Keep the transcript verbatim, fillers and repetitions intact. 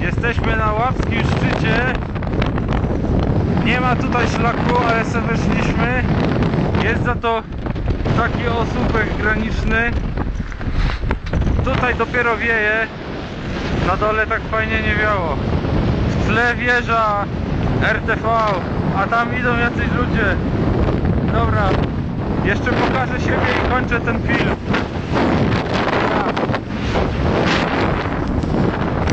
Jesteśmy na łapskim szczycie. Nie ma tutaj szlaku, ale sobie weszliśmy. Jest za to taki osópek graniczny. Tutaj dopiero wieje. Na dole tak fajnie nie wiało. W tle wieża R T V, a tam idą jacyś ludzie. Dobra, jeszcze pokażę siebie i kończę ten film.